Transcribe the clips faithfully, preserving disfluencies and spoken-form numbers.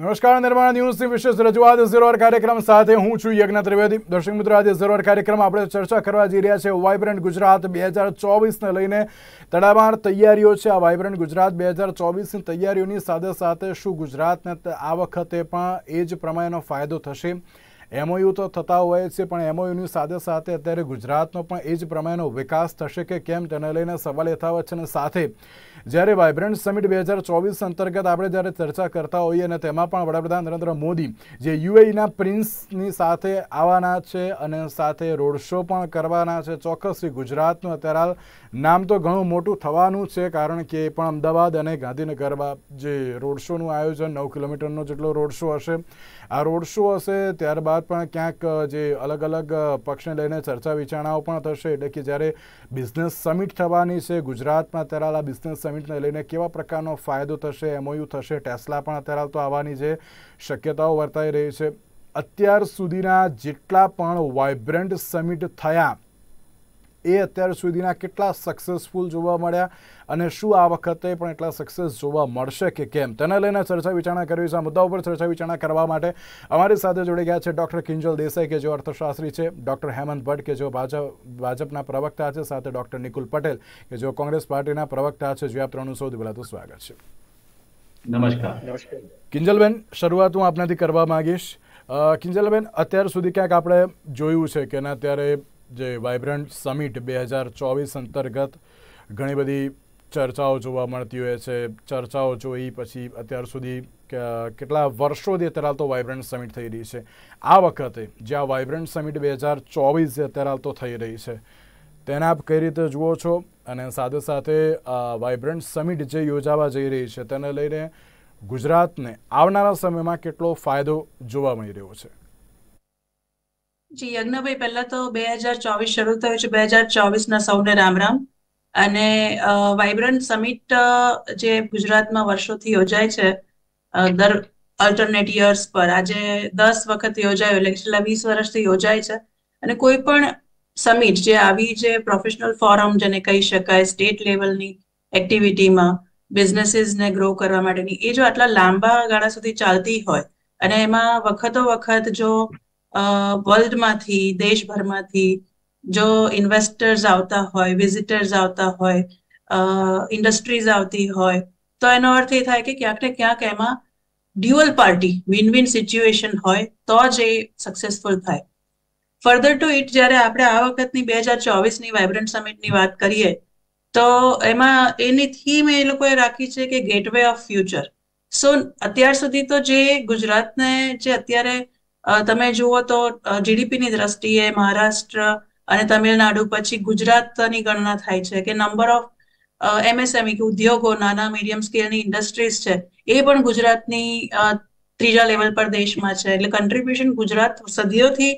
નમસ્કાર, નિર્માણ ન્યૂઝની વિશેષ રજૂઆત ઝીરો કાર્યક્રમ સાથે હું છું યજ્ઞ ત્રિવેદી. દર્શક મિત્રો, આજે ઝીરો કાર્યક્રમ આપણે ચર્ચા કરવા જઈ રહ્યા છે વાઇબ્રન્ટ ગુજરાત બે હજાર ચોવીસને લઈને તડામાર તૈયારીઓ છે. આ વાઇબ્રન્ટ ગુજરાત બે હજાર ચોવીસની તૈયારીઓની સાથે સાથે શું ગુજરાતને આ વખતે પણ એ જ પ્રમાણેનો ફાયદો થશે? એમઓયુ તો થતા હોય છે, પણ એમઓયુની સાથે સાથે અત્યારે ગુજરાતનો પણ એ જ પ્રમાણેનો વિકાસ થશે કે કેમ, તેને લઈને સવાલ યથાવત છે. અને સાથે જ્યારે વાઇબ્રન્ટ સમિટ બે હજાર ચોવીસ અંતર્ગત આપણે જ્યારે ચર્ચા કરતા હોઈએ અને તેમાં પણ વડાપ્રધાન નરેન્દ્ર મોદી જે યુએઈના પ્રિન્સની સાથે આવવાના છે અને સાથે રોડ શો પણ કરવાના છે. ચોક્કસથી ગુજરાતનું અત્યારે હાલ નામ તો ઘણું મોટું થવાનું છે, કારણ કે એ પણ અમદાવાદ અને ગાંધીનગરમાં જે રોડ શોનું આયોજન નવ કિલોમીટરનો જેટલો રોડ શો હશે. આ રોડ શો હશે, ત્યારબાદ પણ ક્યાંક જે અલગ અલગ પક્ષને લઈને ચર્ચા વિચારણાઓ પણ થશે. એટલે કે જ્યારે બિઝનેસ સમિટ થવાની છે ગુજરાતમાં, ત્યારે આ બિઝનેસ સમિટને લઈને કેવા પ્રકારનો ફાયદો થશે, એમઓયુ થશે, ટેસ્લા પણ અત્યારે તો આવવાની જે શક્યતાઓ વર્તાઈ રહી છે. અત્યાર સુધીના જેટલા પણ વાઇબ્રન્ટ સમિટ થયા એ અત્યાર સુધીના કેટલા સક્સેસફુલ જોવા મળ્યા અને શું આ વખતે પણ એટલા સક્સેસ જોવા મળશે કે કેમ, તેને લઈને ચર્ચા વિચારણા કરવી છે. આ મુદ્દા ઉપર ચર્ચા વિચારણા કરવા માટે અમારી સાથે જોડી ગયા છે ડૉક્ટર કિંજલ દેસાઈ, કે જેઓ અર્થશાસ્ત્રી છે, ડૉક્ટર હેમંત ભટ્ટ, કે જેઓ ભાજપ ભાજપના પ્રવક્તા છે, સાથે ડૉક્ટર નિકુલ પટેલ, કે જેઓ કોંગ્રેસ પાર્ટીના પ્રવક્તા છે. જે આ ત્રણનું સૌથી પહેલાં તો સ્વાગત છે. નમસ્કાર. નમસ્કાર કિંજલબેન, શરૂઆત હું આપનાથી કરવા માંગીશ. કિંજલબેન, અત્યાર સુધી ક્યાંક આપણે જોયું છે કે ના અત્યારે જે વાઇબ્રન્ટ સમિટ બે હજાર ચોવીસ અંતર્ગત ઘણી બધી ચર્ચાઓ જોવા મળતી હોય છે. ચર્ચાઓ જોઈ પછી અત્યાર સુધી કેટલા વર્ષોથી અત્યારે તો વાઇબ્રન્ટ સમિટ થઈ રહી છે. આ વખતે જે આ વાઇબ્રન્ટ સમિટ બે હજાર ચોવીસ અત્યારે તો થઈ રહી છે, તેને આપ કઈ રીતે જુઓ છો? અને સાથે સાથે વાઇબ્રન્ટ સમિટ જે યોજાવા જઈ રહી છે તેને લઈને ગુજરાતને આવનારા સમયમાં કેટલો ફાયદો જોવા મળી રહ્યો છે? જી યજ્ઞભાઈ, પહેલા તો બે હજાર ચોવીસ શરૂ થયું છે. બે હજાર ચોવીસના સૌને રામ રામ. અને વાઇબ્રન્ટ સમિટ જે ગુજરાતમાં વર્ષોથી યોજાય છે દર અલ્ટરનેટ યર્સ પર, આજે દસ વખત યોજાયો, એટલે છેલ્લા વીસ વર્ષથી યોજાય છે. અને કોઈ પણ સમિટ જે આવી જે પ્રોફેશનલ ફોરમ જેને કહી શકાય, સ્ટેટ લેવલની એક્ટિવિટીમાં બિઝનેસીસને ગ્રો કરવા માટેની, એ જો આટલા લાંબા ગાળા સુધી ચાલતી હોય અને એમાં વખતો વખત જો વર્લ્ડમાંથી, દેશભરમાંથી જો ઇન્વેસ્ટર્સ આવતા હોય, વિઝિટર્સ આવતા હોય, ઇન્ડસ્ટ્રીઝ આવતી હોય, તો એનો અર્થ એ થાય કે ક્યાંક ને ક્યાંક એમાં dual party win win situation હોય તો જ એ સક્સેસફુલ થાય. ફર્ધર ટુ ઇટ, જ્યારે આપણે આ વખતની બે હજાર ચોવીસની વાઇબ્રન્ટ સમિટની વાત કરીએ તો એમાં એની થીમ એ લોકોએ રાખી છે કે ગેટવે ઓફ ફ્યુચર. સો અત્યાર સુધી તો જે ગુજરાતને જે અત્યારે તમે જુઓ તો જીડીપીની દ્રષ્ટિએ મહારાષ્ટ્ર અને તમિલનાડુ પછી ગુજરાતની ગણના થાય છે કે નંબર ઓફ એમએસએમઈ કે ઉદ્યોગો, નાના મીડિયમ સ્કેલની ઇન્ડસ્ટ્રીઝ છે, એ પણ ગુજરાતની ત્રીજા લેવલ પર દેશમાં છે. એટલે કન્ટ્રીબ્યુશન ગુજરાત સદીઓથી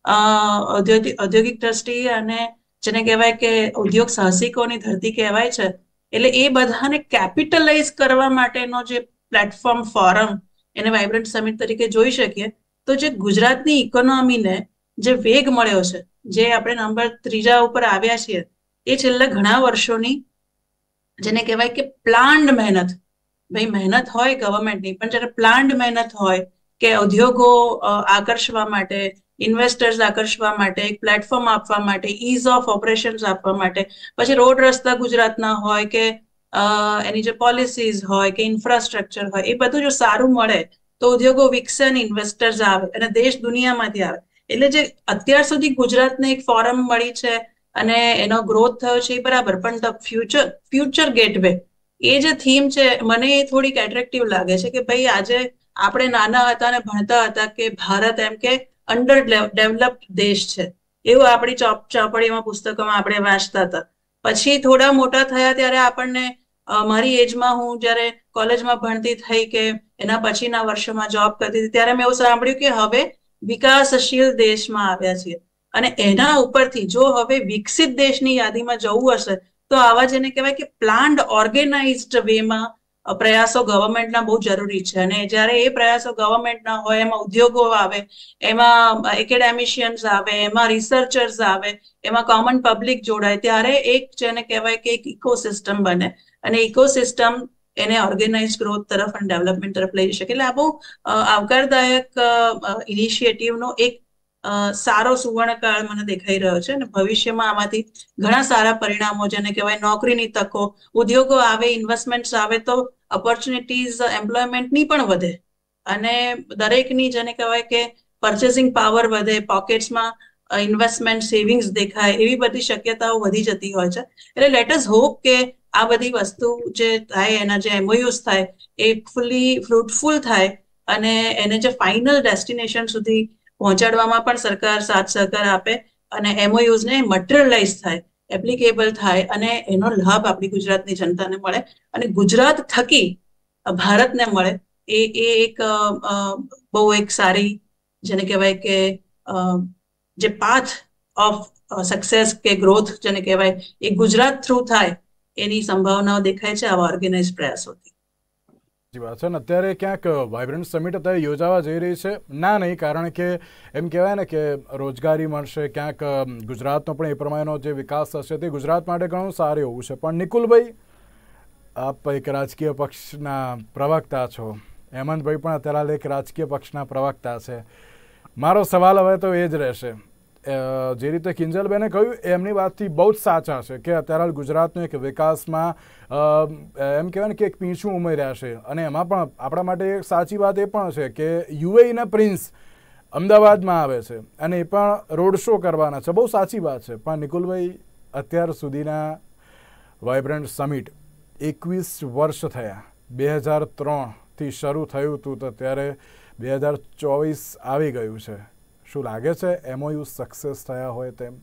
ઔદ્યોગિક દ્રષ્ટિએ અને જેને કહેવાય કે ઉદ્યોગ સાહસિકોની ધરતી કહેવાય છે. એટલે એ બધાને કેપિટલાઇઝ કરવા માટેનો જે પ્લેટફોર્મ, ફોરમ, એને વાઇબ્રન્ટ સમિટ તરીકે જોઈ શકીએ. તો જે ગુજરાતની ઇકોનોમીને જે વેગ મળ્યો છે, જે આપણે નંબર ત્રીજા ઉપર આવ્યા છીએ, એ છેલ્લા ઘણા વર્ષોની જેને કહેવાય કે પ્લાન્ડ મહેનત. ભાઈ, મહેનત હોય ગવર્મેન્ટની, પણ જ્યારે પ્લાન્ડ મહેનત હોય કે ઉદ્યોગો આકર્ષવા માટે, ઇન્વેસ્ટર્સ આકર્ષવા માટે, એક પ્લેટફોર્મ આપવા માટે, ઇઝ ઓફ ઓપરેશન્સ આપવા માટે, પછી રોડ રસ્તા ગુજરાતના હોય કે એની જે પોલિસીઝ હોય કે ઇન્ફ્રાસ્ટ્રક્ચર હોય, એ બધું જો સારું મળે તો ઉદ્યોગો વિકસે અને ઇન્વેસ્ટર્સ આવે અને દેશ દુનિયામાંથી આવે. એટલે જે અત્યાર સુધી ગુજરાતને એક ફોરમ મળી છે અને એનો ગ્રોથ થયો છે એ બરાબર, પણ ધ ફ્યુચર ફ્યુચર ગેટવે એ જે થીમ છે, મને એ થોડીક એટ્રેક્ટિવ લાગે છે કે ભાઈ આજે આપણે નાના હતા અને ભણતા હતા કે ભારત એમ કે અંડર ડેવલપ્ડ દેશ છે, એવું આપણી ચોપ ચોપડીમાં પુસ્તકોમાં આપણે વાંચતા હતા. પછી થોડા મોટા થયા ત્યારે આપણને, મારી એજમાં હું જ્યારે કોલેજમાં ભણતી થઈ કે એના પછીના વર્ષોમાં જોબ કરતી હતી, ત્યારે મેં એવું સાંભળ્યું કે હવે વિકાસશીલ દેશમાં આવ્યા છીએ. અને એના ઉપરથી જો હવે વિકસિત દેશની યાદીમાં જવું હશે તો આવા જેને કહેવાય કે પ્લાન્ડ ઓર્ગેનાઇઝડ વેમાં પ્રયાસો ગવર્મેન્ટના બહુ જરૂરી છે. અને જ્યારે એ પ્રયાસો ગવર્મેન્ટના હોય, એમાં ઉદ્યોગો આવે, એમાં એકેડેમિશિયન્સ આવે, એમાં રિસર્ચર્સ આવે, એમાં કોમન પબ્લિક જોડાય, ત્યારે એક જેને કહેવાય કે એક ઇકોસિસ્ટમ બને. અને ઇકોસિસ્ટમ એને ઓર્ગેનાઇઝ ગ્રોથ તરફ અને ડેવલપમેન્ટ તરફ લઈ શકે. એટલે આ બહુ આવકારદાયક ઇનિશિયેટિવનો એક સારો સુવર્ણકાળ મને દેખાઈ રહ્યો છે અને ભવિષ્યમાં આમાંથી ઘણા સારા પરિણામો, જેને કહેવાય નોકરીની તકો, ઉદ્યોગો આવે, ઇન્વેસ્ટમેન્ટ્સ આવે તો ઓપોર્ચ્યુનિટીઝ એમ્પ્લોયમેન્ટની પણ વધે અને દરેકની જેને કહેવાય કે પરચેસિંગ પાવર વધે, પોકેટ્સમાં ઇન્વેસ્ટમેન્ટ સેવિંગ્સ દેખાય, એવી બધી શક્યતાઓ વધી જતી હોય છે. એટલે લેટ અસ હોપ કે આ બધી વસ્તુ જે થાય, એના જે એમઓયુઝ થાય એ ફુલ્લી ફ્રૂટફુલ થાય અને એને જે ફાઇનલ ડેસ્ટિનેશન સુધી પહોંચાડવામાં પણ સરકાર સાથ સહકાર આપે અને એમઓયુઝને મટીરિયલાઇઝ થાય, એપ્લિકેબલ થાય અને એનો લાભ આપણી ગુજરાતની જનતાને મળે અને ગુજરાત થકી ભારતને મળે. એ એ એક બહુ એક સારી જેને કહેવાય કે જે પાથ ઓફ સક્સેસ કે ગ્રોથ જેને કહેવાય એ ગુજરાત થ્રુ થાય એની સંભાવનાઓ દેખાય છે આવા ઓર્ગેનાઇઝ પ્રયાસોથી. વાત છે ને અત્યારે ક્યાંક વાઇબ્રન્ટ સમિટ અત્યારે યોજાવા જઈ રહી છે ના નહીં, કારણ કે એમ કહેવાય ને કે રોજગારી મળશે, ક્યાંક ગુજરાતનો પણ એ પ્રમાણેનો જે વિકાસ થશે તે ગુજરાત માટે ઘણું સારું એવું છે. પણ નિકુલભાઈ, આપ એક રાજકીય પક્ષના પ્રવક્તા છો, હેમંતભાઈ પણ અત્યારે એક રાજકીય પક્ષના પ્રવક્તા છે. મારો સવાલ હવે તો એ જ રહેશે, જે રીતે કિંજલબેને કહ્યું એમની વાતથી બહુ જ સાચા છે કે અત્યારે ગુજરાતનો એક વિકાસમાં એમ કહેવાય ને કે એક પીંછું ઉમેર્યા છે અને એમાં પણ આપણા માટે એક સાચી વાત એ પણ છે કે યુએઈના પ્રિન્સ અમદાવાદમાં આવે છે અને એ પણ રોડ શો કરવાના છે. બહુ સાચી વાત છે. પણ નિકુલભાઈ, અત્યાર સુધીના વાઇબ્રન્ટ સમિટ એકવીસ વર્ષ થયા. બે હજાર ત્રણથી શરૂ થયું હતું તો ત્યારે બે હજાર ચોવીસ આવી ગયું છે. શું લાગે છે એમઓયુ સક્સેસ થયા હોય તેમ?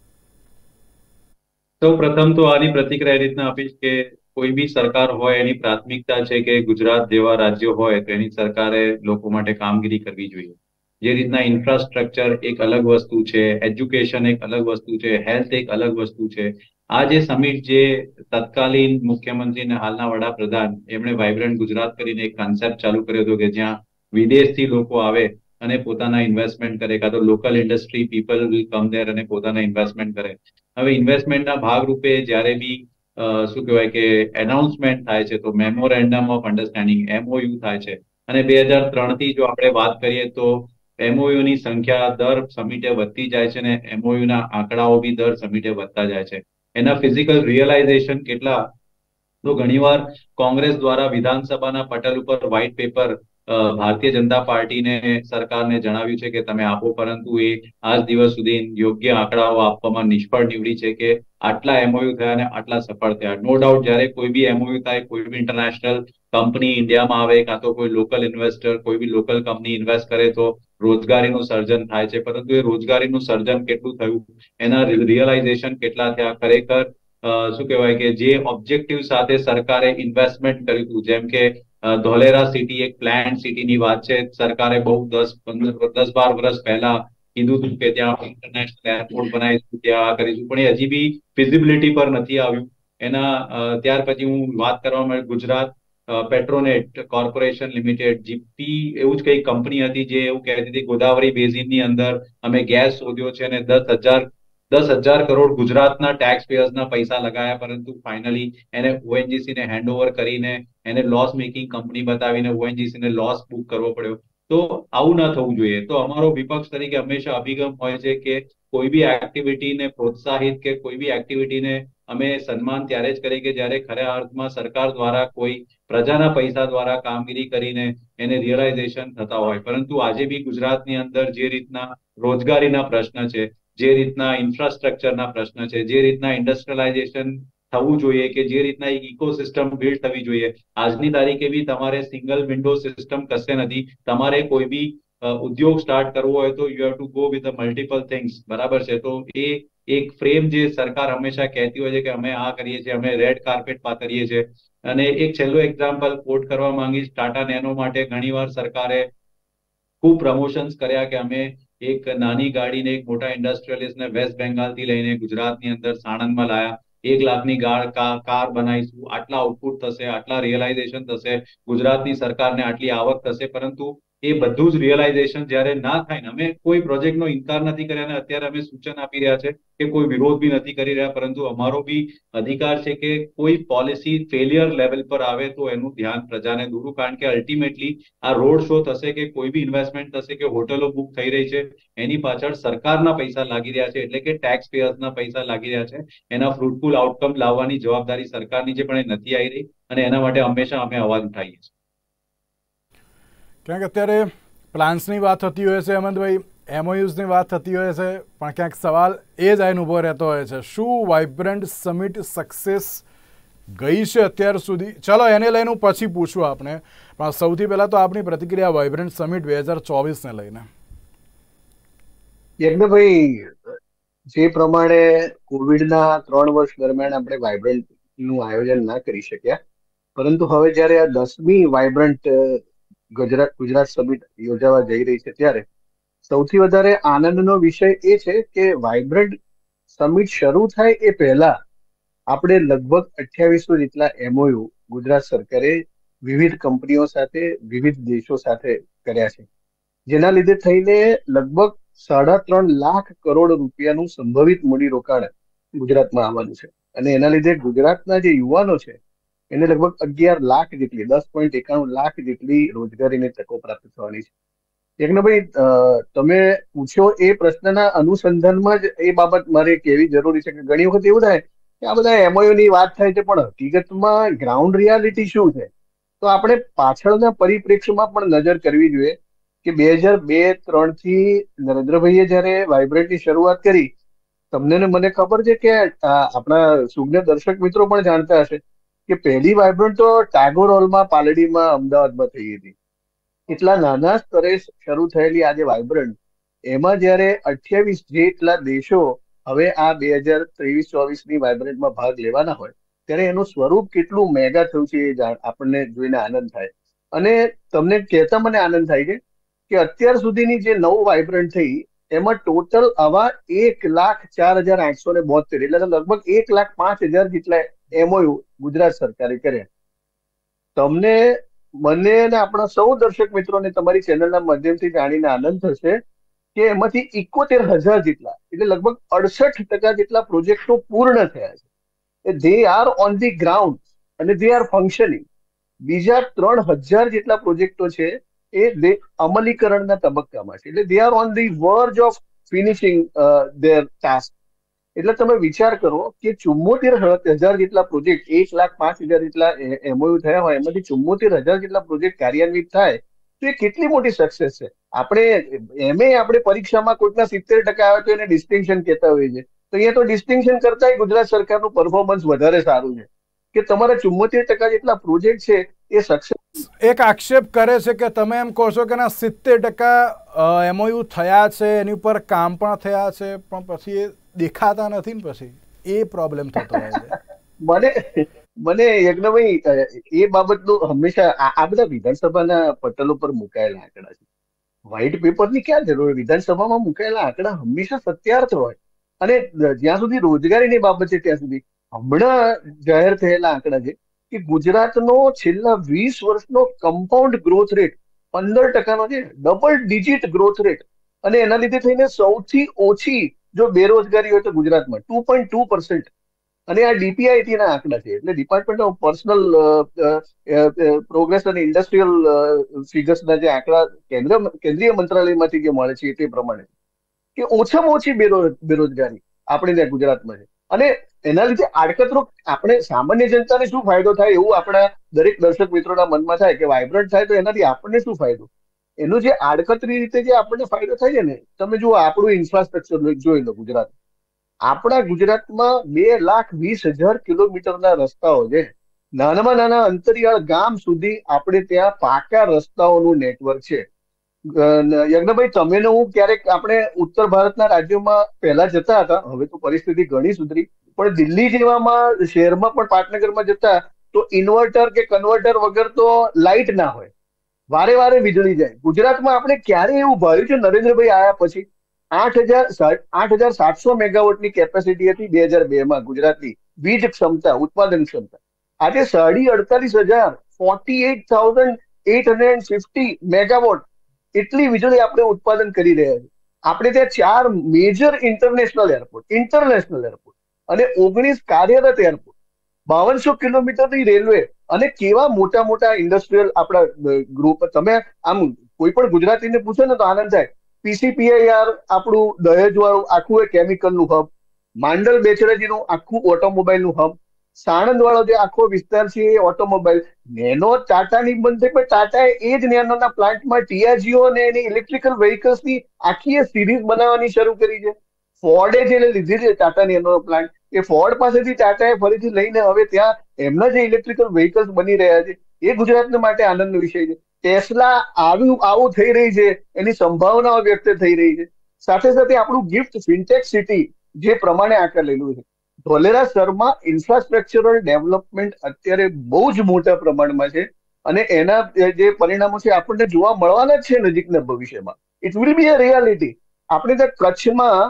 સૌ પ્રથમ તો આની પ્રતિક્રિયા એ રીતના આપીશ કે કોઈ બી સરકાર હોય એની પ્રાથમિકતા છે કે ગુજરાત જેવા રાજ્યો હોય તો એની સરકારે લોકો માટે કામગીરી કરવી જોઈએ. જે રીતના ઇન્ફ્રાસ્ટ્રક્ચર એક અલગ વસ્તુ છે, એજ્યુકેશન એક અલગ વસ્તુ છે, હેલ્થ એક અલગ વસ્તુ છે. આ જે સમિટ જે તત્કાલીન મુખ્યમંત્રી અને હાલના વડાપ્રધાન એમણે વાઇબ્રન્ટ ગુજરાત કરીને એક કન્સેપ્ટ ચાલુ કર્યો હતો કે જ્યાં વિદેશથી લોકો આવે અને પોતાના ઇન્વેસ્ટમેન્ટ કરે, કાં તો local industry people will come there અને પોતાના ઇન્વેસ્ટમેન્ટ કરે. હવે ઇન્વેસ્ટમેન્ટના ભાગરૂપે જ્યારે બી શું કહેવાય કે એનાઉન્સમેન્ટ થાય છે તો મેમોરેન્ડમ ઓફ અન્ડરસ્ટેન્ડિંગ એમઓયુ થાય છે. અને બે હજાર ત્રણ થી જો આપણે વાત કરીએ તો એમઓયુ ની સંખ્યા દર સમિટે વધતી જાય છે અને એમઓયુ ના આંકડાઓ બી દર સમિટે વધતા જાય છે. એના ફિઝિકલ રિયલાઇઝેશન કેટલા, તો ઘણીવાર કોંગ્રેસ દ્વારા વિધાનસભાના પટલ ઉપર વ્હાઇટ પેપર ભારતીય જનતા પાર્ટીને સરકારને જણાવ્યું છે કે તમે આપો, પરંતુ એ આજ દિવસ સુધી યોગ્ય આંકડાઓ આપવામાં નિષ્ફળ નીવડી છે કે આટલા એમઓયુ થયા અને આટલા સફળ થયા. નો ડાઉટ જ્યારે કોઈ બી એમઓયુ થાય, કોઈ બી ઇન્ટરનેશનલ કંપની ઇન્ડિયામાં આવે, કાં તો કોઈ લોકલ ઇન્વેસ્ટર કોઈ બી લોકલ કંપની ઇન્વેસ્ટ કરે તો રોજગારીનું સર્જન થાય છે. પરંતુ એ રોજગારીનું સર્જન કેટલું થયું, એના રિયલાઇઝેશન કેટલા થયા, ખરેખર શું કહેવાય કે જે ઓબ્જેક્ટિવ સાથે સરકારે ઇન્વેસ્ટમેન્ટ કર્યું હતું, જેમ કે ધોલેરા સિટી એક પ્લાન સિટીની વાત છે. સરકારે બહુ દસ પંદર દસ બાર વર્ષ પહેલા કીધું હતું કે ત્યાં ઇન્ટરનેશનલ એરપોર્ટ બનાવીશું, ત્યાં આ કરીશું, પણ એ હજી બી ફિઝિબિલિટી પર નથી આવ્યું. એના ત્યાર પછી હું વાત કરવા માંગુ, Gujarat Petronet Corporation Limited GP એવું જ કઈ કંપની હતી જે એવું કહેતી હતી ગોદાવરી બેઝિનની અંદર અમે ગેસ શોધ્યો છે અને દસ હજાર દસ હજાર કરોડ ગુજરાતના ટેક્સ પેયર્સના પૈસા લગાયા, પરંતુ ફાઇનલી એને ઓએનજીસી ને હેન્ડઓવર કરીને એને લોસ મેકિંગ કંપની બતાવીને ઓએનજીસી ને લોસ બુક કરવો પડ્યો. તો આવું ના થવું જોઈએ. તો અમારો વિપક્ષ તરીકે હંમેશા અભિગમ હોય છે કે કોઈ બી એક્ટિવિટીને પ્રોત્સાહિત કે કોઈ બી એક્ટિવિટીને અમે સન્માન ત્યારે જ કરીએ કે જ્યારે ખરા અર્થમાં સરકાર દ્વારા કોઈ પ્રજાના પૈસા દ્વારા કામગીરી કરીને એને રિયલાઇઝેશન થતા હોય. પરંતુ આજે બી ગુજરાતની અંદર જે રીતના રોજગારીના પ્રશ્ન છે, જે રીતના ઇન્ફ્રાસ્ટ્રક્ચરના પ્રશ્ન છે, જે રીતના ઇન્ડસ્ટ્રીયલાઇઝેશન થવું જોઈએ, કે જે રીતના એક ઇકોસિસ્ટમ બિલ્ડ થવી જોઈએ, આજની તારીખે બી તમારે સિંગલ વિન્ડો સિસ્ટમ કશે નથી. તમારે કોઈ બી ઉદ્યોગ સ્ટાર્ટ કરવો હોય તો you have to go with multiple things, બરાબર છે. તો એ એક ફ્રેમ જે સરકાર હંમેશા કહેતી હોય છે કે અમે આ કરીએ છીએ, અમે રેડ કાર્પેટ પાથરીએ છીએ. અને એક છેલ્લો એક્ઝામ્પલ કોટ કરવા માંગીશ, ટાટા નેનો માટે ઘણીવાર સરકારે ખૂબ પ્રમોશન્સ કર્યા કે અમે એક નાની ગાડીને એક મોટા ઇન્ડસ્ટ્રીયલિસ્ટને વેસ્ટ બેંગાલથી લઈને ગુજરાતની અંદર સાણંદમાં લાયા. એક લાખની કાર બનાવીશું, આટલા આઉટપુટ થશે, આટલા રિયલાઇઝેશન થશે, ગુજરાતની સરકારને આટલી આવક થશે. પરંતુ એ બધું જ રિયલાઇઝેશન જ્યારે ના થાય ને, અમે કોઈ પ્રોજેક્ટનો ઇનકાર નથી કર્યા અને અત્યારે અમે સૂચન આપી રહ્યા છે કે કોઈ વિરોધ બી નથી કરી રહ્યા, પરંતુ અમારો બી અધિકાર છે કે કોઈ પોલિસી ફેલિયર લેવલ પર આવે તો એનું ધ્યાન પ્રજાને દોરું, કારણ કે અલ્ટિમેટલી આ રોડ શો થશે કે કોઈ બી ઇન્વેસ્ટમેન્ટ થશે કે હોટલો બુક થઈ રહી છે, એની પાછળ સરકારના પૈસા લાગી રહ્યા છે, એટલે કે ટેક્સ પેયર્સના પૈસા લાગી રહ્યા છે. એના ફ્રૂટફુલ આઉટકમ લાવવાની જવાબદારી સરકારની છે, પણ એ નથી આવી રહી અને એના માટે હંમેશા અમે અવાજ ઉઠાવીએ છીએ. ક્યાંક અત્યારે પ્લાન્સની વાત થતી હોય છે હેમંતભાઈ, એમઓયુઝની વાત થતી હોય છે, પણ ક્યાંક સવાલ એ જ આઈને ઊભો રહેતો હોય છે, શું વાઇબ્રન્ટ સમિટ સક્સેસ ગઈ છે અત્યાર સુધી? ચલો એને લઈને હું પછી પૂછું આપણે, પણ સૌથી પહેલા તો આપણી પ્રતિક્રિયા વાઇબ્રન્ટ સમિટ બે હજાર ચોવીસને લઈને. યજ્ઞભાઈ, જે પ્રમાણે કોવિડના ત્રણ વર્ષ દરમિયાન આપણે વાઇબ્રન્ટ નું આયોજન ના કરી શક્યા, પરંતુ હવે જયારે આ દસમી વાઇબ્રન્ટ ગુજરાત ગુજરાત સમિટ યોજાવા જઈ રહી છે, ત્યારે સૌથી વધારે આનંદનો વિષય એ છે કે વાઇબ્રન્ટ સમિટ શરૂ થાય એ પહેલા આપણે લગભગ અઠ્યાવીસો જેટલા એમઓયુ ગુજરાત સરકારે વિવિધ કંપનીઓ સાથે, વિવિધ દેશો સાથે કર્યા છે, જેના લીધે થઈને લગભગ સાડા ત્રણ લાખ કરોડ રૂપિયાનું સંભવિત મૂડીરોકાણ ગુજરાતમાં આવવાનું છે. અને એના લીધે ગુજરાતના જે યુવાનો છે એને લગભગ અગિયાર લાખ જેટલી, દસ પોઈન્ટ એકાણું લાખ જેટલી રોજગારીની તકો પ્રાપ્ત થવાની છે. યજ્ઞભાઈ, તમે પૂછ્યો એ પ્રશ્નના અનુસંધાનમાં જ એ બાબત મારે કહેવી જરૂરી છે કે ઘણી વખત એવું થાય કે આ બધા એમઓયુ ની વાત થાય છે, પણ હકીકતમાં ગ્રાઉન્ડ રિયાલિટી શું છે? તો આપણે પાછળના પરિપ્રેક્ષ્યમાં પણ નજર કરવી જોઈએ કે બે હજાર બે ત્રણ થી નરેન્દ્રભાઈએ જયારે વાઇબ્રન્ટની શરૂઆત કરી, તમને ને મને ખબર છે કે આપણા સુજ્ઞ દર્શક મિત્રો પણ જાણતા હશે કે પહેલી વાઇબ્રન્ટ તો ટાગોર હોલમાં પાલડીમાં અમદાવાદમાં થઈ હતી. એટલા નાના સ્તરે શરૂ થયેલી આજે વાઇબ્રન્ટ, એમાં જયારે અઠ્યાવીસ જેટલા દેશો હવે આ બે હજાર ત્રેવીસ ચોવીસ ની વાઇબ્રન્ટમાં ભાગ લેવાના હોય, ત્યારે એનું સ્વરૂપ કેટલું મેગા થયું છે એ આપણને જોઈને આનંદ થાય. અને તમને કહેતા મને આનંદ થાય છે કે અત્યાર સુધીની જે નવ વાઇબ્રન્ટ થઈ એમાં ટોટલ આવા એક લાખ ચાર હજાર આઠસો ને બોતેર એટલે લગભગ એક લાખ પાંચ હજાર જેટલા એમઓયુ ગુજરાત સરકારે કર્યા. તમને, મને અને આપણા સૌ દર્શક મિત્રોને તમારી ચેનલના માધ્યમથી જાણીને આનંદ થશે કે એમાંથી ઇકોતેર હજાર જેટલા એટલે લગભગ અડસઠ ટકા જેટલા પ્રોજેક્ટો પૂર્ણ થયા છે. They are on the ground અને દે આર ફંક્શનિંગ. બીજા ત્રણ હજાર જેટલા પ્રોજેક્ટો છે એ અમલીકરણના તબક્કામાં છે, એટલે they are on the verge of finishing their task. એટલે તમે વિચાર કરો કે ચુમ્મોતેર હજાર જેટલા પ્રોજેક્ટ, એક લાખ પાંચ હજાર જેટલા એમઓયુ થયા હોય, એમાંથી ચુમ્મોતેર હજાર જેટલા પ્રોજેક્ટ કાર્યાન્વિત થાય તો એ કેટલી મોટી સક્સેસ છે. આપણે એમે આપણે પરીક્ષામાં કોઈકના સિત્તેર ટકા આવે તો એને ડિસ્ટિંક્શન કહેતા હોઈએ છીએ, તો અહીંયા તો ડિસ્ટિંક્શન કરતા ગુજરાત સરકારનું પરફોર્મન્સ વધારે સારું છે કે તમારા ચુમ્મોતેર ટકા જેટલા પ્રોજેક્ટ છે એ સક્સેસ. એક આક્ષેપ કરે છે કે તમે એમ કહો છો કે ના સિત્તેર ટકા એમઓયુ થયા છે, એની ઉપર કામ પણ થયા છે, પણ પછી એ દેખાતા નથી ને પછી એ પ્રોબ્લેમ થતો હોય છે. મને મને યજ્ઞભાઈ એ બાબતનું હંમેશા આ બધા વિધાનસભાના પટલ ઉપર મુકાયેલા આંકડા છે, વ્હાઇટ પેપરની ક્યાં જરૂર? વિધાનસભામાં મુકાયેલા આંકડા હંમેશા સત્યાર્થ હોય, અને જ્યાં સુધી રોજગારીની બાબત છે ત્યાં સુધી હમણાં જાહેર થયેલા આંકડા છે કે ગુજરાતનો છેલ્લા વીસ વર્ષનો કમ્પાઉન્ડ ગ્રોથ રેટ પંદર ટકાનો છે, ડબલ ડિજિટ ગ્રોથ રેટ, અને એના લીધે થઈને સૌથી ઓછી જો બેરોજગારી હોય તો ગુજરાતમાં ટુ પોઈન્ટ ટુ પર્સન્ટ. અને આ ડીપીઆઈટી ના આંકડા છે, એટલે ડિપાર્ટમેન્ટ ઓફ પર્સનલ પ્રોગ્રેસ અને ઇન્ડસ્ટ્રીયલ ફિગર્સના જે આંકડા કેન્દ્ર કેન્દ્રીય મંત્રાલયમાંથી જે મળે છે તે પ્રમાણે કે ઓછામાં ઓછી બેરોજગારી આપણે ગુજરાતમાં છે. અને એના લીધે આડકતરો આપણે સામાન્ય જનતાને શું ફાયદો થાય એવું આપણા દરેક દર્શક મિત્રોના મનમાં થાય કે વાઇબ્રન્ટ થાય તો એનાથી આપણને શું ફાયદો? એનો જે આડકતરી રીતે જે આપણને ફાયદો થાય છે ને, તમે જુઓ આપણું ઇન્ફ્રાસ્ટ્રક્ચર જોઈ લો. ગુજરાત, આપણા ગુજરાતમાં બે લાખ વીસ હજાર કિલોમીટરના રસ્તાઓ છે. નાનામાં નાના અંતરિયાળ ગામ સુધી આપણે ત્યાં પાકા રસ્તાઓનું નેટવર્ક છે. યજ્ઞભાઈ, તમે ને હું ક્યારેક આપણે ઉત્તર ભારતના રાજ્યોમાં પહેલા જતા હતા, હવે તો પરિસ્થિતિ ઘણી સુધરી, પણ દિલ્હી જેવામાં શહેરમાં પણ પાટનગરમાં જતા તો ઇન્વર્ટર કે કન્વર્ટર વગર તો લાઇટ ના હોય, વારે વારે વીજળી જાય. ગુજરાતમાં આપણે ક્યારે એવું ભાવ્યું છે? નરેન્દ્રભાઈ આવ્યા પછી આઠ હજાર આઠ હજાર સાતસો મેગાવોટની કેપેસિટી હતી બે હજાર બે માં ગુજરાતની વીજ ક્ષમતા, ઉત્પાદન ક્ષમતા. આજે સાડી અડતાલીસ હજાર forty eight thousand eight hundred fifty megawatt એટલી વીજળી આપણે ઉત્પાદન કરી રહ્યા છીએ. આપણે ત્યાં ચાર major international airport international airport અને ઓગણીસ કાર્યરત એરપોર્ટ, બાવનસો કિલોમીટરની રેલવે અને કેવા મોટા મોટા ઇન્ડસ્ટ્રીયલ આપણા ગ્રુપ. તમે આમ કોઈ પણ ગુજરાતીને પૂછો ને તો આનંદ થાય. પીસીપીઆઈઆર આપણું દહેજ વાળું આખું એ કેમિકલનું હબ, માંડલ બેચરાજીનું આખું ઓટોમોબાઈલનું હબ, સાણંદ વાળો જે આખો વિસ્તાર છે એ ઓટોમોબાઈલ. નેનો ટાટાની બનશે પણ ટાટાએ એ જ નેનોના પ્લાન્ટમાં ટીઆરજીઓ અને એની ઇલેક્ટ્રિકલ વેહિકલ્સની આખી સિરીઝ બનાવવાની શરૂ કરી છે. ફોર્ડે જે લીધી છે ટાટા નેનો પ્લાન્ટ, એ ફોર્ડ પાસેથી ટાટાએ ફરીથી લઈને હવે ત્યાં એમના જે ઇલેક્ટ્રિકલ વેહિકલ્સ બની રહ્યા છે એ ગુજરાતના માટે આનંદનો વિષય છે. ટેસ્લા આવું આવું થઈ રહી છે, એની સંભાવનાઓ વ્યક્ત થઈ રહી છે. સાથે સાથે આપણું ગિફ્ટ ફિનટેક સિટી જે પ્રમાણે આંકલેલું છે, ધોલેરા શહેરમાં ઇન્ફ્રાસ્ટ્રક્ચરલ ડેવલપમેન્ટ અત્યારે બહુ જ મોટા પ્રમાણમાં છે અને એના જે પરિણામો છે આપણને જોવા મળવાના જ છે નજીકના ભવિષ્યમાં. It will be a reality. આપણે ત્યાં કચ્છમાં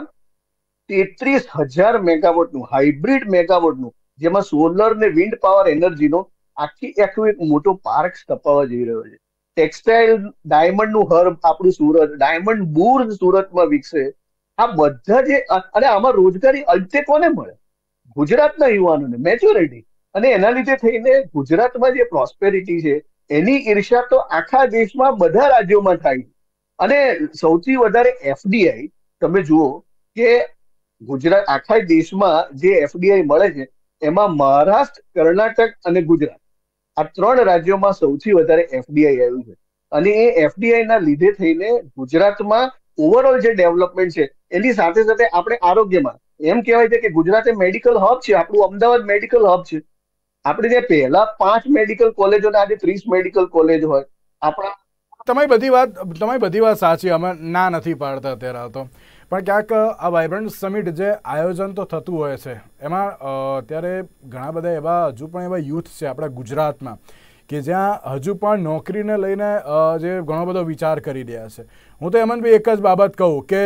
તેત્રીસ હજાર મેગાવોટનું હાઇબ્રિડ મેગાવોટનું, જેમાં સોલર ને વિન્ડ પાવર એનર્જીનો આખી આખું એક મોટો પાર્ક સ્થપાવવા જઈ રહ્યો છે. ટેક્સટાઇલ ડાયમંડનું હબ આપણું સુરત, ડાયમંડ બુર્જ સુરતમાં વિકસે. આ બધા જે અને આમાં રોજગારી અંતે કોને મળે? ગુજરાતના યુવાનોને, મેચ્યોરિટી. અને એના લીધે થઈને ગુજરાતમાં જે પ્રોસ્પેરિટી છે એની ઈર્ષા તો આખા દેશમાં બધા રાજ્યોમાં થાય છે. અને સૌથી વધારે એફડીઆઈ તમે જુઓ કે ગુજરાત આખા દેશમાં જે એફડીઆઈ મળે છે એમાં મહારાષ્ટ્ર, કર્ણાટક અને ગુજરાત આ ત્રણ રાજ્યોમાં સૌથી વધારે એફડીઆઈ આવ્યું છે. અને એ એફડીઆઈ ના લીધે થઈને ગુજરાતમાં ઓવરઓલ જે ડેવલપમેન્ટ છે એની સાથે સાથે આપણે આરોગ્યમાં એમ કહેવાય છે કે ગુજરાત એ મેડિકલ હબ છે. આપણું અમદાવાદ મેડિકલ હબ છે. આપણે જે પહેલા પાંચ મેડિકલ કોલેજો ને આજે ત્રીસ મેડિકલ કોલેજ હોય આપણા. તમારી બધી વાત તમારી બધી વાત સાચી, અમે ના નથી પાડતા અત્યારે તો, પણ ક્યાંક આ વાઇબ્રન્ટ સમિટ જે આયોજન તો થતું હોય છે એમાં અત્યારે ઘણા બધા એવા હજુ પણ એવા યુથ છે આપણા ગુજરાતમાં કે જ્યાં હજુ પણ નોકરીને લઈને જે ઘણો બધો વિચાર કરી રહ્યા છે. હું તો હેમંતભાઈ એક જ બાબત કહું કે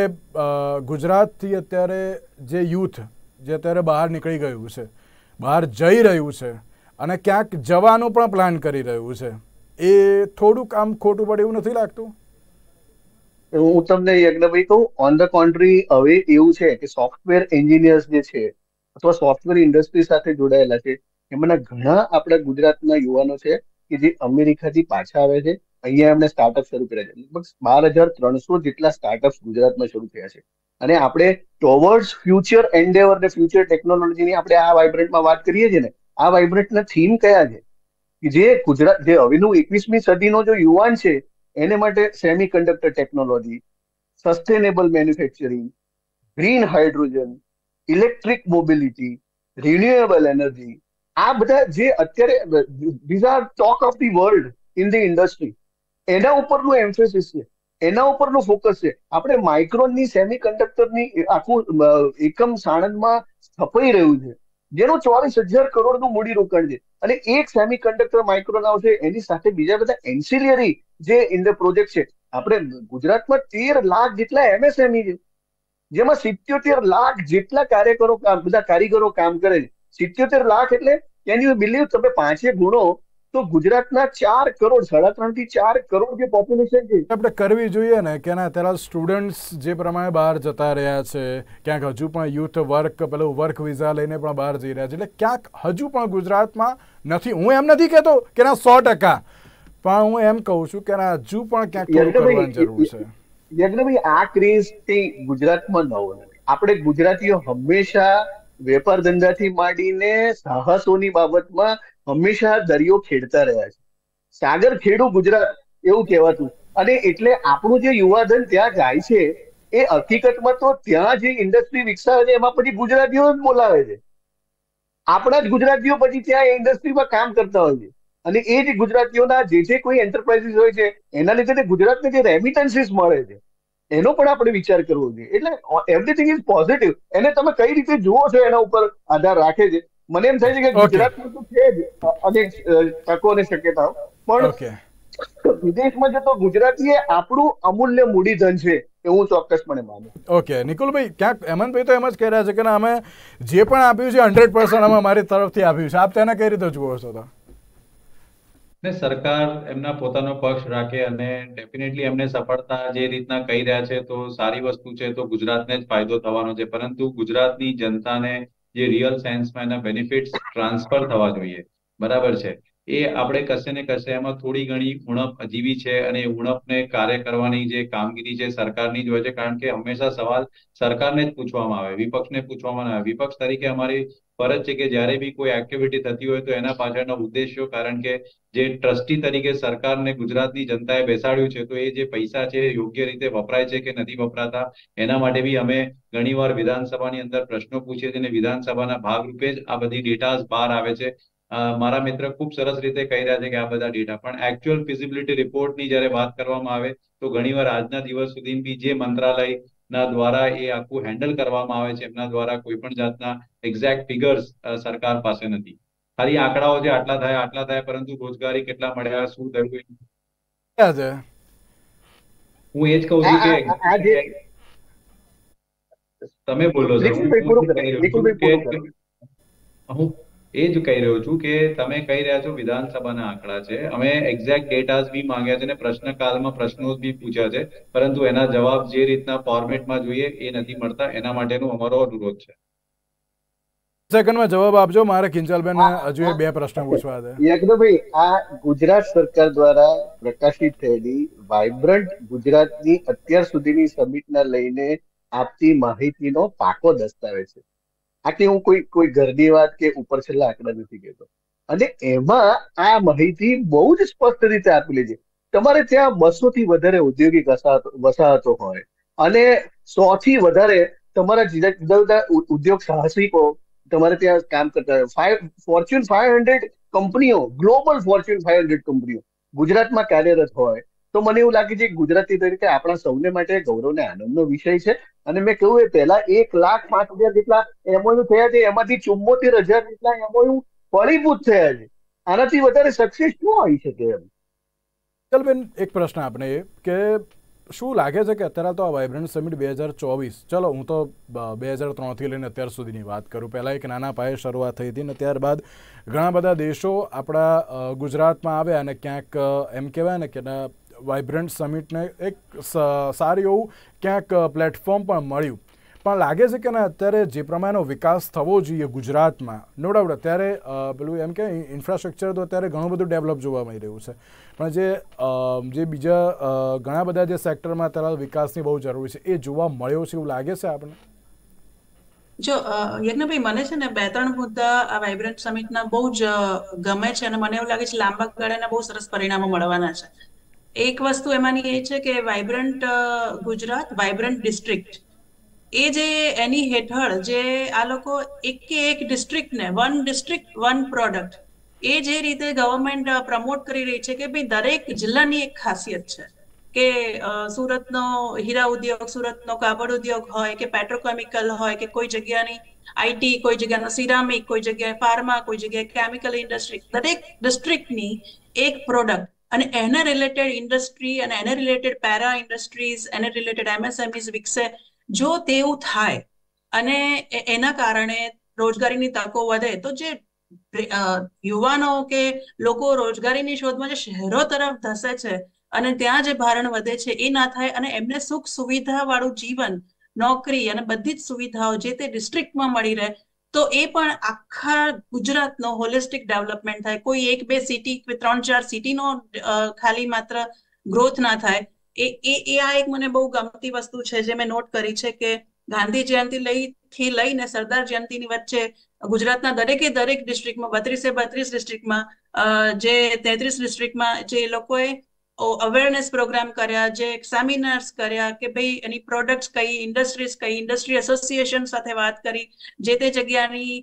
ગુજરાતથી અત્યારે જે યુથ જે અત્યારે બહાર નીકળી ગયું છે, બહાર જઈ રહ્યું છે અને ક્યાંક જવાનો પણ પ્લાન કરી રહ્યું છે, એ થોડુંક આમ ખોટું પડે એવું નથી લાગતું? હું તમને યજ્ઞભાઈ કહું, ઓન ધ કોન્ટ્રી હવે એવું છે કે સોફ્ટવેર એન્જિનિયર્સ જે છે અથવા સોફ્ટવેર ઇન્ડસ્ટ્રી સાથે જોડાયેલા છે એમાંના ઘણા આપણા ગુજરાતના યુવાનો છે કે જે અમેરિકાથી પાછા આવે છે, અહીંયા એમને સ્ટાર્ટઅપ શરૂ કર્યા છે. લગભગ બાર હજાર ત્રણસો જેટલા સ્ટાર્ટઅપ ગુજરાતમાં શરૂ થયા છે. અને આપણે ટોવર્ડ્સ ફ્યુચર એન્ડેવર ને ફ્યુચર ટેકનોલોજીની આપણે આ વાઇબ્રન્ટમાં વાત કરીએ છીએ ને, આ વાઇબ્રન્ટના થીમ કયા છે કે જે ગુજરાત જે હવેનું એકવીસમી સદીનો જો યુવાન છે એને માટે semiconductor technology, sustainable manufacturing, green hydrogen, electric mobility, renewable energy, આ બધા જે અત્યારે these are talk of the world in the industry, એના ઉપરનું એમ્ફેસિસ છે, એના ઉપરનું ફોકસ છે. આપણે માઇક્રોનની સેમી કન્ડક્ટરની આખું એકમ સાણંદમાં સ્થપાઈ રહ્યું છે જેનું ચોવીસ હજાર કરોડનું મૂડી રોકાણ છે. અને એક સેમી કન્ડક્ટર માઇક્રોન આવશે એની સાથે બીજા બધા એન્સિલિયરી જે ઇન ધ પ્રોજેક્ટ છે. આપણે ગુજરાતમાં તેર લાખ જેટલા એમએસએમઈ છે જેમાં સિત્યોતેર લાખ જેટલા કાર્યકરો બધા કારીગરો કામ કરે છે. સિત્યોતેર લાખ એટલે કેન યુ બિલીવ, તમે પાંચે ગુણો તો ગુજરાતના ચાર કરોડ સાડા ત્રણ થી ચાર કરોડ જે પોપ્યુલેશન છે આપણે કરવી જોઈએ ને કે ના અત્યારે સ્ટુડન્ટ્સ જે પ્રમાણે બહાર જતા રહ્યા છે, ક્યાંક હજુ પણ યુથ વર્ક પેલું વર્ક વિઝા લઈને પણ બહાર જઈ રહ્યા છે, એટલે ક્યાંક હજુ પણ ગુજરાતમાં નથી. હું એમ નથી કહેતો કે ના સો ટકા, પણ હું એમ કહું છું કે ના હજુ પણ ક્યાંક કરવાની જરૂર છે. યજ્ઞભાઈ આ ક્રેઝ ગુજરાતમાં નવો નથી. આપણે ગુજરાતીઓ હંમેશા વેપાર ધંધાથી માંડીને સાહસોની બાબતમાં હંમેશા દરિયો ખેડતા રહ્યા છે. સાગર ખેડું ગુજરાત એવું કહેવાતું. અને એટલે આપણું જે યુવાધન ત્યાં જાય છે એ હકીકતમાં તો ત્યાં જે ઇન્ડસ્ટ્રી વિકસાવે છે એમાં પછી ગુજરાતીઓ જ બોલાવે છે. આપણા જ ગુજરાતીઓ પછી ત્યાં એ ઇન્ડસ્ટ્રીમાં કામ કરતા હોય છે. અને એ જ ગુજરાતીઓના જે જે કોઈ એન્ટરપ્રાઇઝીસ હોય છે એના લીધે ગુજરાતને જે રેમિટન્સીસ મળે છે એનો પણ આપણે વિચાર કરવો જોઈએ. એટલે એવરીથિંગ ઇઝ પોઝિટિવ. એને તમે કઈ રીતે જુઓ છો એના ઉપર આધાર રાખે છે. મને એમ થાય છે કે ગુજરાતમાં તો છે જ અનેક તકો અને શક્યતાઓ, પણ વિદેશમાં જતો ગુજરાતી એ આપણું અમૂલ્ય મૂડીધન છે એ હું ચોક્કસપણે માનું. ઓકે નિકુલભાઈ, ક્યાંક હેમંતભાઈ તો એમ જ કહી રહ્યા છે કે અમે જે પણ આપ્યું છે હંડ્રેડ પર્સન્ટ અમે મારી તરફથી આપ્યું છે, આપ તેને કઈ રીતે જુઓ છો? તો ને સરકાર એમના પોતાનો પક્ષ રાખે અને ડેફિનેટલી એમને સફળતા જે રીતના કહી રહ્યા છે તો સારી વસ્તુ છે, તો ગુજરાતને જ ફાયદો થવાનો છે. પરંતુ ગુજરાતની જનતાને જે રિયલ સેન્સમાં એના બેનિફિટ્સ ટ્રાન્સફર થવા જોઈએ, બરાબર છે, એ આપણે કશે ને કશે એમાં થોડી ઘણી ઉણપ અજીવી છે અને એ ઉણપને કાર્ય કરવાની જે કામગીરી છે સરકારની જ હોય છે. કારણ કે હંમેશા સવાલ સરકારને જ પૂછવામાં આવે, વિપક્ષને પૂછવામાં ના આવે. વિપક્ષ તરીકે અમારી ફરજ છે કે જ્યારે બી કોઈ એક્ટિવિટી થતી હોય તો એના પાછળના ઉદ્દેશ્યો, કારણ કે જે ટ્રસ્ટી તરીકે સરકારને ગુજરાતની જનતાએ બેસાડ્યું છે, તો એ જે પૈસા છે એ યોગ્ય રીતે વપરાય છે કે નથી વપરાતા, એના માટે બી અમે ઘણીવાર વિધાનસભાની અંદર પ્રશ્નો પૂછીએ છીએ અને વિધાનસભાના ભાગરૂપે જ આ બધી ડેટાઝ બહાર આવે છે. અ, મારા મિત્ર ખૂબ સરસ રીતે કહી રહ્યા છે કે આ બધા ડેટા, પણ એકચ્યુઅલ ફિઝિબિલિટી રિપોર્ટની જ્યારે વાત કરવામાં આવે તો ઘણીવાર આજના દિવસ સુધી બી જે મંત્રાલયના દ્વારા એ આખું હેન્ડલ કરવામાં આવે છે, એમના દ્વારા કોઈ પણ જાતના એક્ઝેક્ટ ફિગર્સ સરકાર પાસે નથી. ખાલી આંકડાઓ છે, આટલા થાય આટલા થાય, પરંતુ રોજગારી કેટલા મળ્યા, શું થયું, ક્યાં છે? હું એ જ કહું આ છું કે આ આ જે તમે બોલો છો, હું નિખિલભાઈ હું પૂરું શું કરે, કહી રહ્યો છું નિખિલભાઈ કે પૂરું કરે. હું એ જ કહી રહ્યો છું કે તમે કહી રહ્યા છો વિધાનસભાના આંકડા છે, અમે એક્ઝેક્ટ ડેટાઝ બી માંગ્યા છે ને પ્રશ્નકાલમાં પ્રશ્નો બી પૂછ્યા છે, પરંતુ એના જવાબ જે રીતના ફોર્મેટમાં જોઈએ એ નથી મળતા. એના માટેનો અમારો અનુરોધ છે. સેકન્ડમાં જવાબ આપજો, મારે કિંજલબેન આ હજુ આ બે પ્રશ્ન પૂછવા છે. યજ્ઞભાઈ, આ ગુજરાત સરકાર દ્વારા પ્રકાશિત થયેલી વાઇબ્રન્ટ ગુજરાતની અત્યાર સુધીની સમિટના લઈને આપતી માહિતીનો પાકો દસ્તાવેજ છે. આ કે હું કોઈ કોઈ ઘરની વાત કે ઉપર છેલ્લા આંકડા નથી કહેતો. અને એમાં આ માહિતી બહુ જ સ્પષ્ટ રીતે આપેલી છે. તમારે ત્યાં બસો થી વધારે ઔદ્યોગિક વસાહતો વસાહતો હોય અને સો થી વધારે તમારા જુદા જુદા ઉદ્યોગ સાહસિકો તમારે ત્યાં કામ કરતા હોય. ફાઈવ ફોર્ચ્યુન ફાઈવ હંડ્રેડ કંપનીઓ, ગ્લોબલ ફોર્ચ્યુન ફાઈવ હંડ્રેડ કંપનીઓ ગુજરાતમાં કાર્યરત હોય તો મને એવું લાગે છે કે ગુજરાતી તરીકે આપણા સૌને માટે ગૌરવ ને આનંદનો વિષય છે. અને મેં કહ્યું એ પહેલા એક લાખ પાંચ હજાર જેટલા એમઓયુ થયા છે, એમાંથી ચુમ્મોતેર હજાર જેટલા એમઓયુ ફળીભૂત થયા છે. આનાથી વધારે સક્સેસ શું હોઈ શકે એમ? કિંજલબેન, એક પ્રશ્ન આપણે એ કે શું લાગે છે કે અત્યારે તો આ વાઇબ્રન્ટ સમિટ બે હજાર ચોવીસ, ચલો હું તો બે હજાર ત્રણથી લઈને અત્યાર સુધીની વાત કરું, પહેલાં એક નાના પાયે શરૂઆત થઈ હતી ને ત્યારબાદ ઘણા બધા દેશો આપણા ગુજરાતમાં આવ્યા અને ક્યાંક એમ કહેવાય ને કે વાઇબ્રન્ટ સમિટને એક સારું એવું ક્યાંક પ્લેટફોર્મ પણ મળ્યું. પણ લાગે છે કે ના અત્યારે જે પ્રમાણેનો વિકાસ થવો જોઈએ ગુજરાતમાં, નો ડાઉટ અત્યારે પેલું એમ કે ઇન્ફ્રાસ્ટ્રક્ચર તો અત્યારે ઘણું બધું ડેવલપ જોવા મળી રહ્યું છે, પણ જે જે બીજા ઘણા બધા જે સેક્ટરમાં અત્યારે વિકાસની બહુ જરૂરી છે એ જોવા મળ્યો છે એવું લાગે છે આપણને? જો યજ્ઞભાઈ, મને છે ને બે ત્રણ મુદ્દા આ વાઇબ્રન્ટ સમિટના બહુ જ ગમે છે અને મને એવું લાગે છે લાંબા ગાળાના બહુ સરસ પરિણામો મળવાના છે. એક વસ્તુ એમાંની એ છે કે વાઇબ્રન્ટ ગુજરાત, વાઇબ્રન્ટ ડિસ્ટ્રિક્ટ, એ જે એની હેઠળ જે આ લોકો એક કે એક ડિસ્ટ્રિક્ટને વન ડિસ્ટ્રિક્ટ વન પ્રોડક્ટ, એ જે રીતે ગવર્મેન્ટ પ્રમોટ કરી રહી છે કે ભાઈ દરેક જિલ્લાની એક ખાસિયત છે કે સુરતનો હીરા ઉદ્યોગ, સુરતનો કાપડ ઉદ્યોગ હોય કે પેટ્રોકેમિકલ હોય કે કોઈ જગ્યાની આઈટી, કોઈ જગ્યાનો સિરામિક, કોઈ જગ્યાએ ફાર્મા, કોઈ જગ્યાએ કેમિકલ ઇન્ડસ્ટ્રી, દરેક ડિસ્ટ્રિક્ટની એક પ્રોડક્ટ અને એને રિલેટેડ ઇન્ડસ્ટ્રી અને એને રિલેટેડ પેરા ઇન્ડસ્ટ્રીઝ, એને રિલેટેડ એમએસએમઈઝ વિકસે. જો તેવું થાય અને એના કારણે રોજગારીની તકો વધે તો જે યુવાનો કે લોકો રોજગારીની શોધમાં જે શહેરો તરફ ધસે છે અને ત્યાં જે ભારણ વધે છે એ ના થાય અને એમને સુખ સુવિધા વાળું જીવન, નોકરી અને બધી જ સુવિધાઓ જે તે ડિસ્ટ્રિક્ટમાં મળી રહે, તો એ પણ આખા ગુજરાતનો હોલિસ્ટિક ડેવલપમેન્ટ થાય. કોઈ એક બે સિટી, ત્રણ ચાર સિટીનો ખાલી માત્ર ગ્રોથ ના થાય. એ એ આ એક મને બહુ ગમતી વસ્તુ છે જે મેં નોટ કરી છે કે ગાંધી જયંતિ લઈ થી લઈને સરદાર જયંતિની વચ્ચે ગુજરાતના દરેકે દરેક ડિસ્ટ્રિક્ટમાં, બત્રીસે બત્રીસ ડિસ્ટ્રિક્ટમાં, જે તેત્રીસ ડિસ્ટ્રિક્ટમાં જે લોકોએ અવેરનેસ પ્રોગ્રામ કર્યા, જે સેમિનાર્સ કર્યા કે ભાઈ એની પ્રોડક્ટ્સ કઈ, ઇન્ડસ્ટ્રીઝ કઈ, ઇન્ડસ્ટ્રી એસોસિએશન સાથે વાત કરી, જે તે જગ્યાની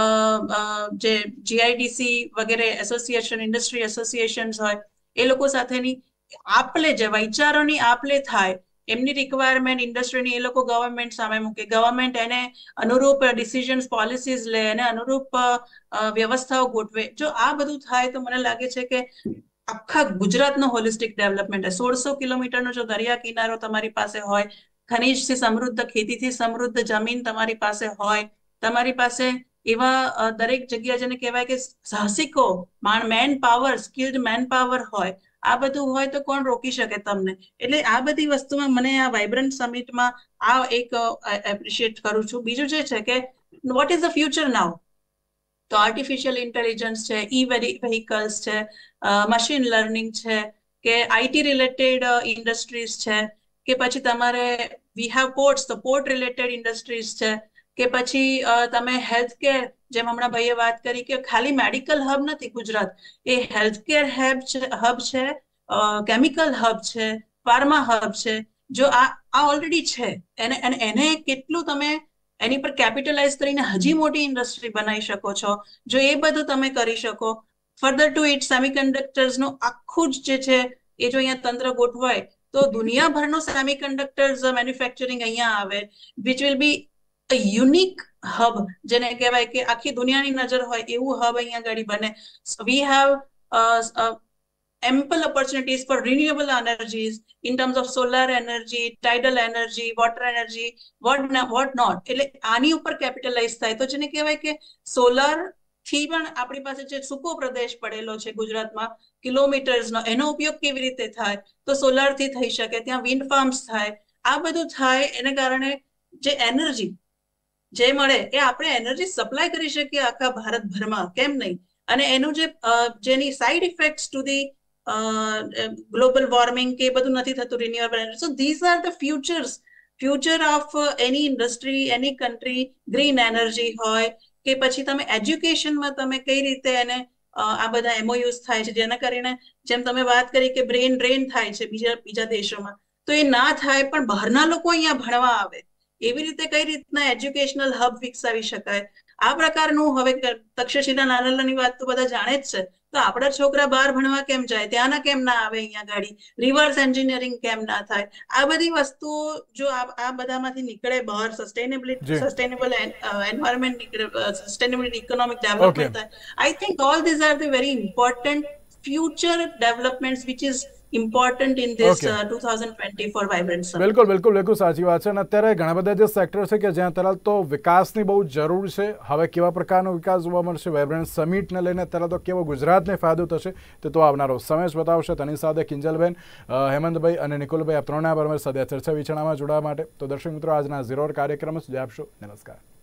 જે જીઆઈડીસી વગેરે એસોસિએશન, ઇન્ડસ્ટ્રી એસોસિએશન્સ હોય એ લોકો સાથેની આપલે, જે વિચારોની આપલે થાય, એમની રિક્વાયરમેન્ટ ઇન્ડસ્ટ્રીની એ લોકો ગવર્મેન્ટ સામે મૂકે, ગવર્મેન્ટ એને અનુરૂપ ડિસિઝન્સ, પોલિસીઝ લે, એને અનુરૂપ વ્યવસ્થાઓ ગોઠવે. જો આ બધું થાય તો મને લાગે છે કે આખા ગુજરાતનો હોલિસ્ટિક ડેવલપમેન્ટ. સોળસો કિલોમીટરનો જો દરિયા કિનારો તમારી પાસે હોય, ખનીજથી સમૃદ્ધ, ખેતીથી સમૃદ્ધ જમીન તમારી પાસે હોય, તમારી પાસે એવા દરેક જગ્યા જેને કહેવાય કે સાહસિકો manpower skilled manpower હોય, આ બધું હોય તો કોણ રોકી શકે તમને? એટલે આ બધી વસ્તુમાં મને આ વાઇબ્રન્ટ સમિટમાં આ એક એપ્રિશિએટ કરું છું. બીજું જે છે કે what is the future now? તો આર્ટિફિશિયલ ઇન્ટેલિજન્સ છે, ઈ વેહિકલ્સ છે, મશીન લર્નિંગ છે, કે આઈટી રિલેટેડ ઇન્ડસ્ટ્રીઝ છે, કે પછી તમારે વી હેવ પોર્ટ્સ, તો પોર્ટ રિલેટેડ ઇન્ડસ્ટ્રીઝ છે, કે પછી તમે હેલ્થ કેર, જેમ હમણાં ભાઈએ વાત કરી કે ખાલી મેડિકલ હબ નથી ગુજરાત, એ હેલ્થ કેર હબ છે, હબ છે, કેમિકલ હબ છે, ફાર્મા હબ છે. જો આ આ ઓલરેડી છે એને અને એને કેટલું તમે એની પર કેપિટલાઇઝ કરીને હજી મોટી ઇન્ડસ્ટ્રી બનાવી શકો છો. જો એ બધું તમે કરી શકો, ફર્ધર ટુ ઇટ સેમિકન્ડક્ટર્સનું આખું જ જે છે એ જો અહીંયા તંત્ર ગોઠવાય તો દુનિયાભરનું સેમિકન્ડક્ટર્સ મેન્યુફેક્ચરિંગ અહીંયા આવે, which will be a unique hub, જેને કહેવાય કે આખી દુનિયાની નજર હોય એવું હબ અહીંયા ગાડી બને. We have ample opportunities for renewable energies in terms of solar energy, tidal energy, water energy, what what not. એટલે આની ઉપર કેપિટલાઇઝ થાય તો જેને કહેવાય કે સોલાર થી પણ આપણી પાસે જે સૂકો પ્રદેશ પડેલો છે ગુજરાતમાં કિલોમીટર્સનો, એનો ઉપયોગ કેવી રીતે થાય? તો સોલાર થી થઈ શકે, ત્યાં વિન્ડ ફાર્મ્સ થાય, આ બધું થાય. એને કારણે જે એનર્જી જે મળે એ આપણે એનર્જી સપ્લાય કરી શકીએ આખા ભારતભરમાં, કેમ નહીં? અને એનું જે જેની side effects to the global warming કે બધું નથી થતું renewable energy. So these are the futures, future of any industry, any country. Green energy હોય કે પછી તમે એજ્યુકેશનમાં તમે કઈ રીતે એને આ બધા એમઓયુઝ થાય છે, જેના કરીને જેમ તમે વાત કરી કે બ્રેન ડ્રેન થાય છે બીજા બીજા દેશોમાં, તો એ ના થાય પણ બહારના લોકો અહીંયા ભણવા આવે, એવી રીતે કઈ રીતના એજ્યુકેશનલ હબ વિકસાવી શકાય. આ પ્રકારનું હવે તક્ષશિલા નાનાલાની વાત તો બધા જાણે જ છે, તો આપણા છોકરા બહાર ભણવા કેમ જાય? ત્યાંના કેમ ના આવે અહીંયા ગાડી? રિવર્સ એન્જિનિયરિંગ કેમ ના થાય? આ બધી વસ્તુઓ જો આ બધામાંથી નીકળે બહાર, સસ્ટેનેબિલિટી સસ્ટેનેબલ એન્વાયરમેન્ટ નીકળે, સસ્ટેનેબલ ઇકોનોમિક ડેવલપમેન્ટ થાય. I think all these are the very important future developments which is important in this Okay. uh, twenty twenty-four Vibrant Summit. બિલકુલ બિલકુલ બિલકુલ સાચી વાત છે. અને અત્યારે ઘણા બધા જે સેક્ટર છે કે જ્યાં અત્યારે તો વિકાસની બહુ જરૂર છે. હવે કેવા પ્રકારનો વિકાસ જોવા મળશે વાઇબ્રન્ટ સમિટને લઈને, અત્યારે તો કેવો ગુજરાતને ફાયદો થશે તે તો આવનારો સમય જ બતાવશે. તેની સાથે કિંજલબેન, હેમંતભાઈ અને નિકુલભાઈ, આ ત્રણેય પર સાથે ચર્ચા વિચારણામાં જોડાવા માટે. તો દર્શક મિત્રો, આજના ઝીરો કાર્યક્રમ જ આપશો. નમસ્કાર.